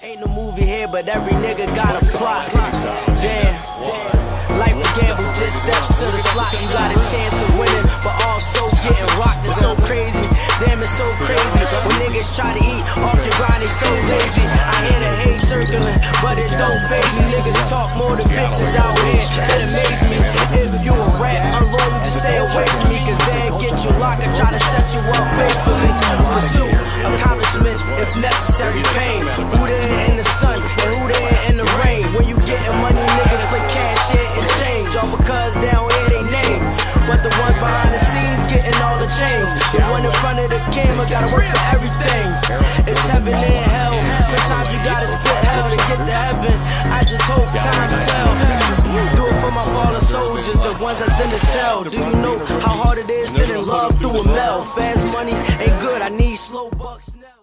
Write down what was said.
Ain't no movie here, but every nigga got a plot. Damn, life a gamble, just step to the slot. You got a chance of winning, but also getting rocked. It's so crazy, damn, it's so crazy. When niggas try to eat off your grind, they so lazy. I hear the hate circling, but it don't faze me. Niggas talk more than bitches out here, that amaze me. If you a rat, unloyal, just stay away from me, cause they'll get you locked and try to set you up faithfully. Pursuit, accomplishment, if necessary, pain. Who there in the sun and who there in the rain? When you getting money, niggas play cash in and change, all because they don't hear they name. But the ones behind the scenes getting all the chains. The one in front of the camera gotta work for everything. It's heaven and hell. Sometimes you gotta split hell to get to heaven. I just hope times tell. Do it for my fallen soldiers, the ones that's in the cell. Do you know how hard it is sending love through a mail? Fast money ain't good, I need slow bucks now.